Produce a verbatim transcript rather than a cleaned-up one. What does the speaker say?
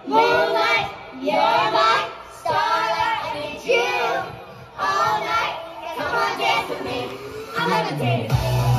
Moonlight, you're my starlight. I need you all night. Come on, dance with me. I'm levitating.